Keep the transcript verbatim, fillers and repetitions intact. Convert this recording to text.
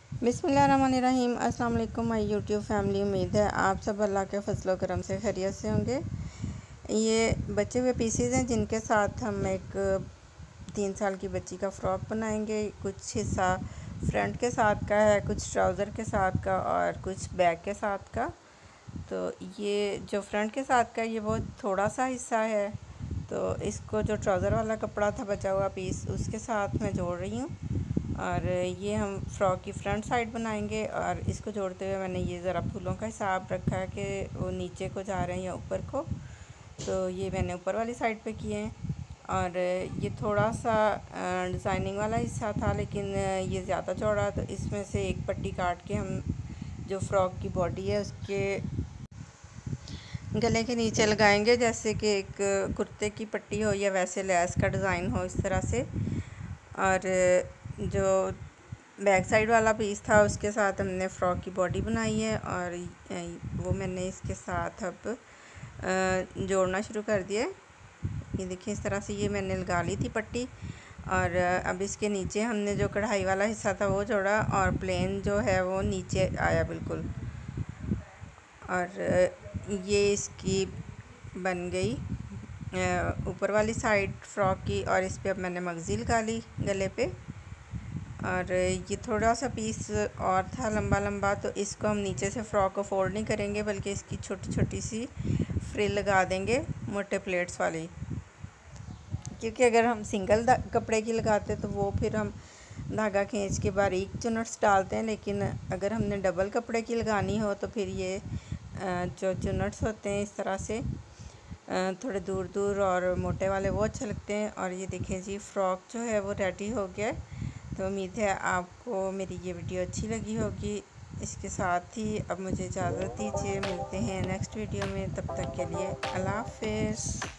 बिस्मिल्लाहिर्रहमानिर्रहीम। अस्सलाम वालेकुम माय यूट्यूब फैमिली। उम्मीद है आप सब अल्लाह के फजलो करम से खैरियत से होंगे। ये बचे हुए पीसीज हैं जिनके साथ हम एक तीन साल की बच्ची का फ़्रॉक बनाएंगे। कुछ हिस्सा फ्रंट के साथ का है, कुछ ट्राउज़र के साथ का और कुछ बैक के साथ का। तो ये जो फ्रंट के साथ का ये बहुत थोड़ा सा हिस्सा है, तो इसको जो ट्राउज़र वाला कपड़ा था बचा हुआ पीस उसके साथ मैं जोड़ रही हूँ। और ये हम फ़्रॉक की फ्रंट साइड बनाएंगे। और इसको जोड़ते हुए मैंने ये ज़रा फूलों का हिसाब रखा है कि वो नीचे को जा रहे हैं या ऊपर को, तो ये मैंने ऊपर वाली साइड पे किए हैं। और ये थोड़ा सा डिज़ाइनिंग वाला हिस्सा था, लेकिन ये ज़्यादा चौड़ा, तो इसमें से एक पट्टी काट के हम जो फ़्रॉक की बॉडी है उसके गले के नीचे लगाएंगे, जैसे कि एक कुर्ते की पट्टी हो या वैसे लैस का डिज़ाइन हो, इस तरह से। और जो बैक साइड वाला पीस था उसके साथ हमने फ़्रॉक की बॉडी बनाई है और वो मैंने इसके साथ अब जोड़ना शुरू कर दिया। ये देखिए इस तरह से ये मैंने लगा ली थी पट्टी। और अब इसके नीचे हमने जो कढ़ाई वाला हिस्सा था वो जोड़ा और प्लेन जो है वो नीचे आया बिल्कुल। और ये इसकी बन गई ऊपर वाली साइड फ़्रॉक की। और इस पे अब मैंने मगज़ी लगा ली गले पे। और ये थोड़ा सा पीस और था लंबा लंबा, तो इसको हम नीचे से फ़्रॉक को फोल्ड नहीं करेंगे बल्कि इसकी छोटी छोटी सी फ्रिल लगा देंगे मोटे प्लेट्स वाली। क्योंकि अगर हम सिंगल कपड़े की लगाते तो वो फिर हम धागा खींच के बारीक चुनट्स डालते हैं, लेकिन अगर हमने डबल कपड़े की लगानी हो तो फिर ये जो चुनट्स होते हैं इस तरह से थोड़े दूर दूर और मोटे वाले वो अच्छे लगते हैं। और ये देखें जी फ़्रॉक जो है वो रेडी हो गया है। तो उम्मीद है आपको मेरी ये वीडियो अच्छी लगी होगी। इसके साथ ही अब मुझे इजाज़त दीजिए, मिलते हैं नेक्स्ट वीडियो में। तब तक के लिए अल्लाह हाफ़िज़।